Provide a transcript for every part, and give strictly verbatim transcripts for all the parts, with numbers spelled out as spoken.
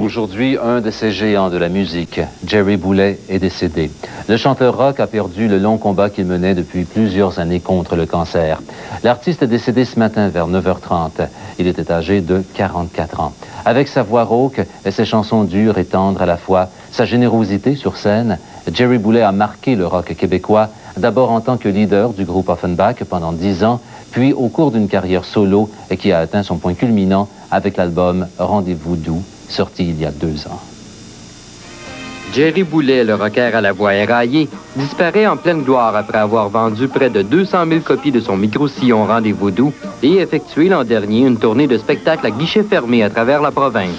Aujourd'hui, un de ces géants de la musique, Jerry Boulet, est décédé. Le chanteur rock a perdu le long combat qu'il menait depuis plusieurs années contre le cancer. L'artiste est décédé ce matin vers neuf heures trente. Il était âgé de quarante-quatre ans. Avec sa voix rauque et ses chansons dures et tendres à la fois, sa générosité sur scène, Jerry Boulet a marqué le rock québécois, d'abord en tant que leader du groupe Offenbach pendant dix ans, puis au cours d'une carrière solo et qui a atteint son point culminant avec l'album Rendez-vous doux, sorti il y a deux ans. Jerry Boulet, le rocker à la voix éraillée, disparaît en pleine gloire après avoir vendu près de deux cent mille copies de son micro-sillon Rendez-vous doux et effectué l'an dernier une tournée de spectacles à guichet fermé à travers la province.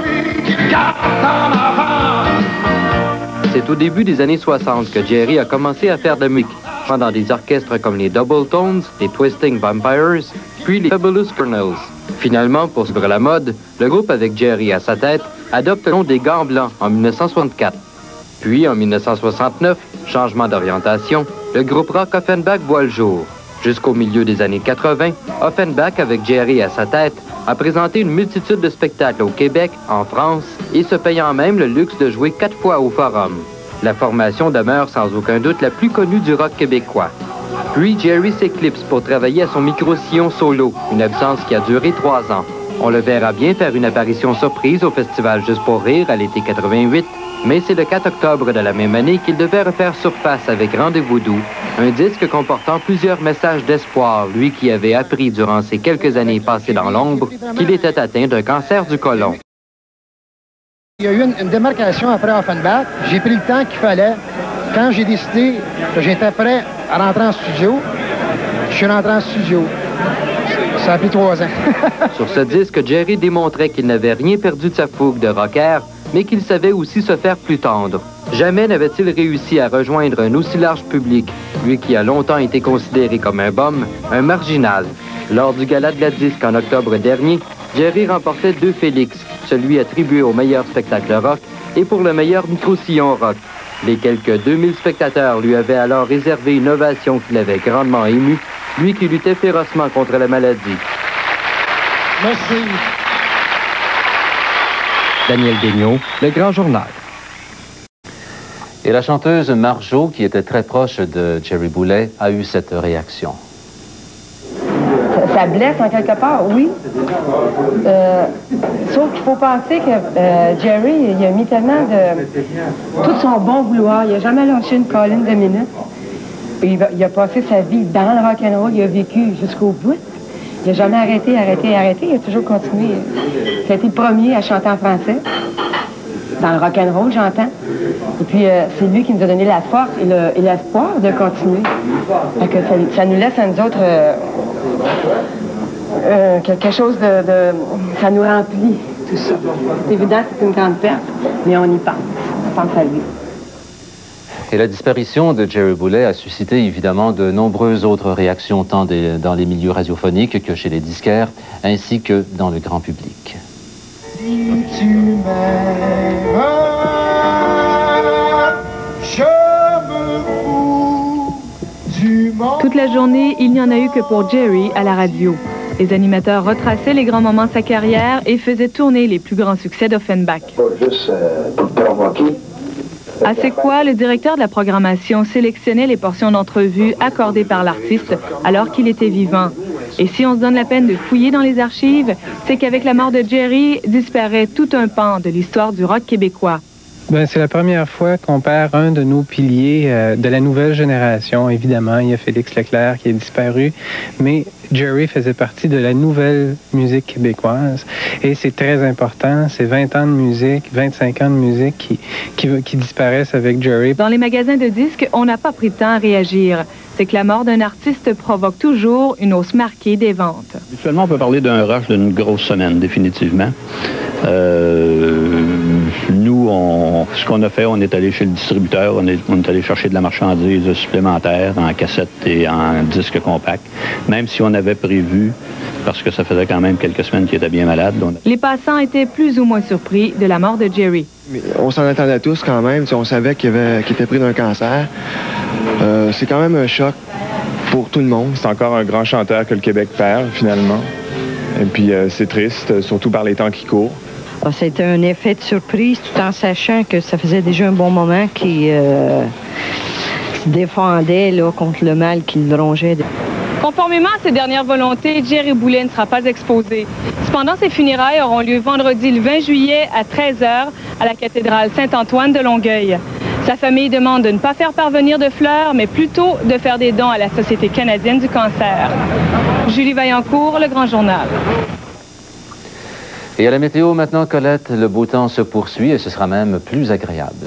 C'est au début des années soixante que Jerry a commencé à faire de la musique, dans des orchestres comme les Double Tones, les Twisting Vampires, puis les Fabulous Colonels. Finalement, pour suivre la mode, le groupe avec Jerry à sa tête adopte le nom des Gants Blancs en mille neuf cent soixante-quatre. Puis, en mille neuf cent soixante-neuf, changement d'orientation, le groupe rock Offenbach voit le jour. Jusqu'au milieu des années quatre-vingt, Offenbach, avec Jerry à sa tête, a présenté une multitude de spectacles au Québec, en France, et se payant même le luxe de jouer quatre fois au Forum. La formation demeure sans aucun doute la plus connue du rock québécois. Puis Jerry s'éclipse pour travailler à son micro-sillon solo, une absence qui a duré trois ans. On le verra bien faire une apparition surprise au festival Juste pour rire à l'été quatre-vingt-huit, mais c'est le quatre octobre de la même année qu'il devait refaire surface avec Rendez-vous doux, un disque comportant plusieurs messages d'espoir, lui qui avait appris durant ces quelques années passées dans l'ombre qu'il était atteint d'un cancer du côlon. Il y a eu une, une démarcation après Offenbach. J'ai pris le temps qu'il fallait. Quand j'ai décidé que j'étais prêt à rentrer en studio, je suis rentré en studio. Ça a pris trois ans. Sur ce disque, Jerry démontrait qu'il n'avait rien perdu de sa fougue de rocker, mais qu'il savait aussi se faire plus tendre. Jamais n'avait-il réussi à rejoindre un aussi large public, lui qui a longtemps été considéré comme un bum, un marginal. Lors du gala de la disque en octobre dernier, Jerry remportait deux Félix, celui attribué au meilleur spectacle rock et pour le meilleur micro-sillon rock. Les quelques deux mille spectateurs lui avaient alors réservé une ovation qui l'avait grandement ému, lui qui luttait férocement contre la maladie. Merci. Daniel Daigneault, Le Grand Journal. Et la chanteuse Marjo, qui était très proche de Jerry Boulet, a eu cette réaction. Ça blesse en quelque part, oui. Euh, sauf qu'il faut penser que euh, Jerry, il a mis tellement de... tout son bon vouloir. Il n'a jamais lâché une colline de minutes. Il, va, il a passé sa vie dans le rock'n'roll. Il a vécu jusqu'au bout. Il n'a jamais arrêté, arrêté, arrêté. Il a toujours continué. Il a été le premier à chanter en français. Dans le rock'n'roll, j'entends. Et puis, euh, c'est lui qui nous a donné la force et, le, et l'espoir de continuer. Fait que ça, ça nous laisse à nous autres euh, euh, quelque chose de, de... Ça nous remplit, tout ça. C'est évident que c'est une grande perte, mais on y pense. On pense à lui. Et la disparition de Jerry Boulet a suscité évidemment de nombreuses autres réactions, tant des, dans les milieux radiophoniques que chez les disquaires, ainsi que dans le grand public. Si tu m'aimes, je me fous du monde. Toute la journée, il n'y en a eu que pour Jerry à la radio. Les animateurs retraçaient les grands moments de sa carrière et faisaient tourner les plus grands succès d'Offenbach. Juste euh, pour te provoquer. À C'est quoi, le directeur de la programmation sélectionnait les portions d'entrevues accordées par l'artiste alors qu'il était vivant. Et si on se donne la peine de fouiller dans les archives, c'est qu'avec la mort de Jerry, disparaît tout un pan de l'histoire du rock québécois. Ben, c'est la première fois qu'on perd un de nos piliers euh, de la nouvelle génération. Évidemment, il y a Félix Leclerc qui est disparu, mais Jerry faisait partie de la nouvelle musique québécoise. Et c'est très important, c'est vingt ans de musique, vingt-cinq ans de musique qui, qui, qui disparaissent avec Jerry. Dans les magasins de disques, on n'a pas pris de temps à réagir. C'est que la mort d'un artiste provoque toujours une hausse marquée des ventes. Habituellement, on peut parler d'un rush d'une grosse semaine, définitivement. Euh, nous, on, ce qu'on a fait, on est allé chez le distributeur, on est, on est allé chercher de la marchandise supplémentaire en cassette et en disque compact, même si on avait prévu, parce que ça faisait quand même quelques semaines qu'il était bien malade. On... Les passants étaient plus ou moins surpris de la mort de Jerry. Mais on s'en attendait tous quand même, on savait qu'il, avait, qu'il était pris d'un cancer. Euh, c'est quand même un choc pour tout le monde. C'est encore un grand chanteur que le Québec perd, finalement. Et puis, euh, c'est triste, surtout par les temps qui courent. Ah, c'était un effet de surprise, tout en sachant que ça faisait déjà un bon moment qu'il euh, se défendait là, contre le mal qui le rongeait. Conformément à ses dernières volontés, Jerry Boulet ne sera pas exposé. Cependant, ses funérailles auront lieu vendredi le vingt juillet à treize heures à la cathédrale Saint-Antoine de Longueuil. Sa famille demande de ne pas faire parvenir de fleurs, mais plutôt de faire des dons à la Société canadienne du cancer. Julie Vaillancourt, Le Grand Journal. Et à la météo maintenant, Colette, le beau temps se poursuit et ce sera même plus agréable.